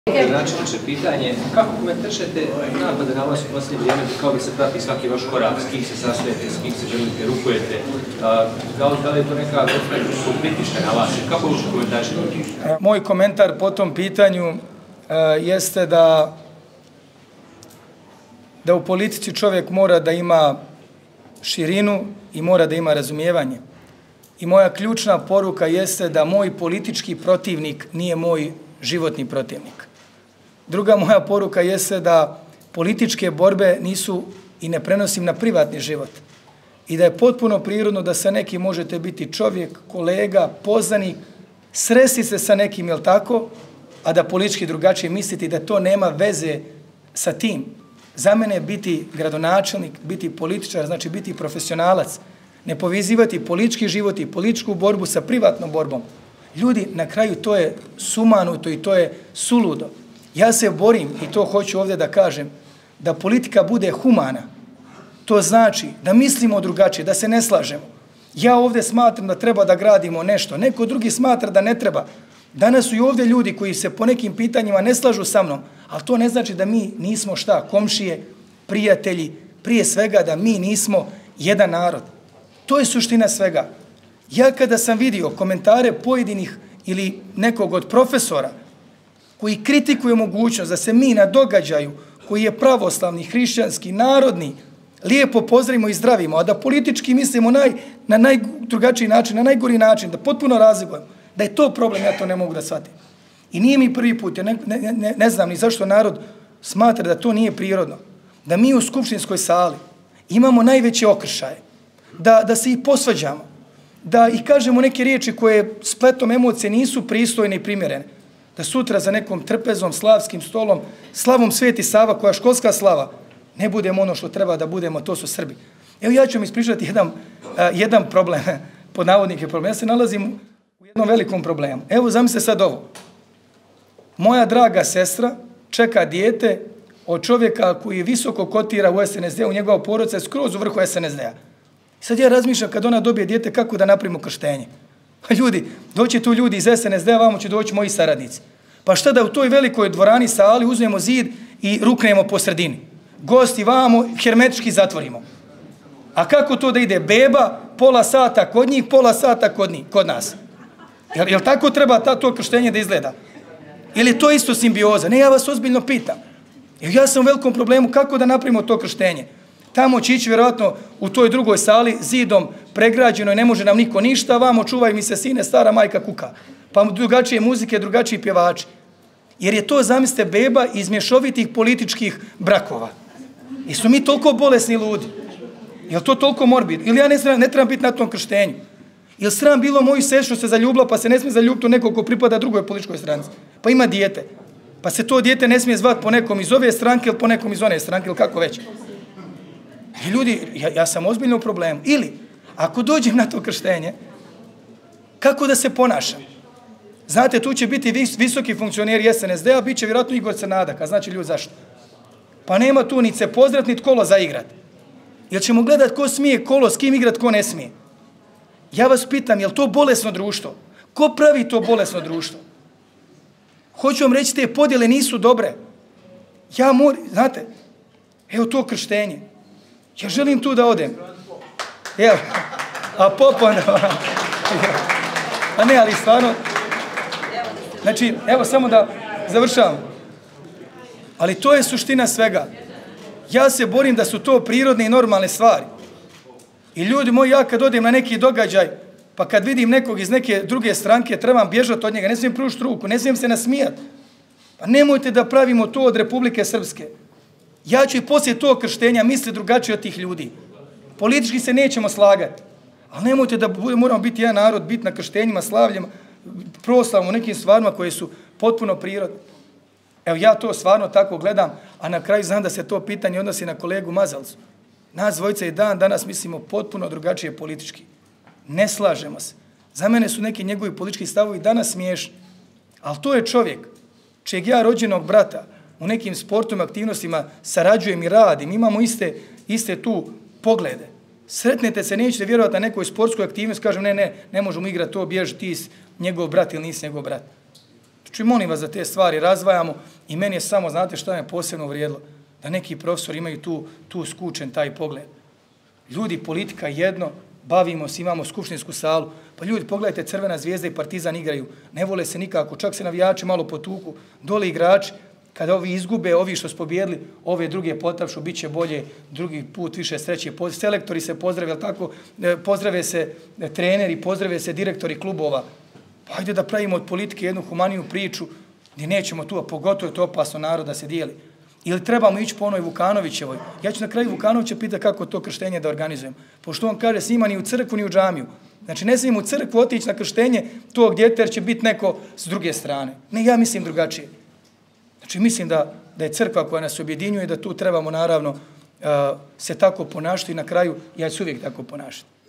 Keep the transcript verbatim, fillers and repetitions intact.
Znači, naše pitanje, kako komentarišete napade na vas u posljednje vrijeme, kao bi se prati svaki vaš korak, s kim se sastajete, s kim se želite, rukujete, da li je to neka vrsta pritiška na vas, kako ušte komentarišete? Moj komentar po tom pitanju jeste da da u politici čovjek mora da ima širinu i mora da ima razumijevanje. I moja ključna poruka jeste da moj politički protivnik nije moj životni protivnik. Druga moja poruka jeste da političke borbe nisu i ne prenosim na privatni život. I da je potpuno prirodno da sa nekim možete biti čovjek, kolega, poznanik, sresti se sa nekim, jel tako, a da politički drugačije misliti da to nema veze sa tim. Za mene biti gradonačelnik, biti političar, znači biti profesionalac, ne povezivati politički život i političku borbu sa privatnom borbom. Ljudi, na kraju to je sumanuto i to je suludo. Ja se borim, i to hoću ovdje da kažem, da politika bude humana. To znači da mislimo drugačije, da se ne slažemo. Ja ovdje smatram da treba da gradimo nešto, neko drugi smatra da ne treba. Danas su i ovdje ljudi koji se po nekim pitanjima ne slažu sa mnom, ali to ne znači da mi nismo šta, komšije, prijatelji, prije svega da mi nismo jedan narod. To je suština svega. Ja kada sam vidio komentare pojedinih ili nekog od profesora koji kritikuje mogućnost da se mi na događaju koji je pravoslavni, hrišćanski, narodni, lijepo pozdravimo i zdravimo, a da politički mislimo naj, na najdrugačiji način, na najgori način, da potpuno razlikujemo, da je to problem, ja to ne mogu da shvatim. I nije mi prvi put, ja ne, ne, ne, ne znam ni zašto narod smatra da to nije prirodno, da mi u skupštinskoj sali imamo najveće okršaje, da, da se i posvađamo, da i kažemo neke riječi koje spletom emocije nisu pristojne i primjerene, da sutra za nekom trpezom, slavskim stolom, slavom Sveti Sava, koja je školska slava, ne budemo ono što treba da budemo, to su Srbi. Evo ja ću vam ispričati jedan, uh, jedan problem, pod navodnike problem. Ja se nalazim u jednom velikom problemu. Evo zamislite sad ovo. Moja draga sestra čeka dijete od čovjeka koji je visoko kotira u S N S D-u, njegova porodica je skroz u vrhu S N S D-a. Sad ja razmišljam kad ona dobije dijete kako da napravimo krštenje. Ljudi, doći tu ljudi iz S N S D-a, vamo će doći moji saradnici. Pa šta da u toj velikoj dvorani sali uzmemo zid i ruknemo po sredini. Gosti vamo hermetički zatvorimo. A kako to da ide? Beba, pola sata kod njih, pola sata kod, njih, kod nas. Jel, jel tako treba ta, to krštenje da izgleda? Ili to isto simbioza? Ne, ja vas ozbiljno pitam. Jer ja sam u velikom problemu kako da napravimo to krštenje. Tamo će ići vjerojatno u toj drugoj sali zidom pregrađeno i ne može nam niko ništa, vamo čuvaj mi se sine, stara majka kuka. Pa drugačije muzike, drugačiji pjevači. Jer je to, zamislite, beba iz mješovitih političkih brakova. I su mi toliko bolesni ljudi? Je li to toliko morbid? Ili ja ne, ne trebam biti na tom krštenju? Je li sram bilo moju sestru se zaljubila pa se ne smije zaljubiti u nekog ko pripada drugoj političkoj stranci? Pa ima dijete. Pa se to dijete ne smije zvati po nekom iz ove stranke ili po nekom iz one stranke ili kako već. I ljudi, ja, ja sam ozbiljno u problemu. Ili, ako dođem na to krštenje, kako da se ponašam? Znate, tu će biti vis, visoki funkcioneri S N S D-a, bit će vjerojatno Igor Crnadak, a znači ljudi zašto? Pa nema tu ni se pozdrat, ni kolo za igrat. Jer ćemo gledat ko smije kolo, s kim igrat, ko ne smije. Ja vas pitam, je li to bolesno društvo? Ko pravi to bolesno društvo? Hoću vam reći, te podjele nisu dobre. Ja moram, znate, evo to krštenje. Ja želim tu da odem. Evo, a popon, a ne, ali stvarno, znači, evo samo da završavam. Ali to je suština svega. Ja se borim da su to prirodne i normalne stvari. I ljudi moji, ja kad odem na neki događaj, pa kad vidim nekog iz neke druge stranke, trebam bježati od njega, ne smijem pružiti ruku, ne smijem se nasmijati. Pa nemojte da pravimo to od Republike Srpske. Ja ću i poslije tog krštenja misliti drugačije od tih ljudi. Politički se nećemo slagati. Ali nemojte da moramo biti jedan narod, biti na krštenjima, slavljima, proslavom u nekim stvarima koje su potpuno prirodne. Evo ja to stvarno tako gledam, a na kraju znam da se to pitanje odnosi na kolegu Mazalcu. Nas dvojica i dan danas mislimo potpuno drugačije politički. Ne slažemo se. Za mene su neki njegovi politički stavovi danas smiješni. Ali to je čovjek čijeg ja rođenog brata u nekim sportovim aktivnostima sarađujem i radim. Imamo iste, iste tu poglede. Sretnete se, nećete vjerovati na nekoj sportskoj aktivnosti, kažem ne, ne, ne možemo igrati to, bježi ti njegov brat ili nisi njegov brat. Znači, molim vas da te stvari razvajamo i meni je samo, znate šta me posebno vrijedilo, da neki profesori imaju tu, tu skučen taj pogled. Ljudi, politika jedno, bavimo se, imamo skupštinsku salu, pa ljudi, pogledajte, Crvena zvijezda i Partizan igraju, ne vole se nikako, čak se navijači malo potuku, dole igrači, kada ovi izgube, ovi što su pobjedili, ove druge potapšu, bit će bolje, drugi put više sreće, selektori se pozdrave, tako, pozdrave se treneri, pozdrave se direktori klubova, pa ajde da pravimo od politike jednu humaniju priču, gdje nećemo tu, a pogotovo je to opasno narod da se dijeli. Ili trebamo ići po onoj Vukanovićevoj. Ja ću na kraju Vukanovića pitati kako to krštenje da organizujem. Pošto on kaže, snima ni u crkvu, ni u džamiju. Znači, ne smijem u crkvu otići na krštenje tog djeteta, jer će biti neko s druge strane. Ne, ja mislim drugačije. Znači, mislim da, da je crkva koja nas objedinjuje, da tu trebamo, naravno, uh, se tako ponašati i na kraju ja ću uvijek tako ponašati.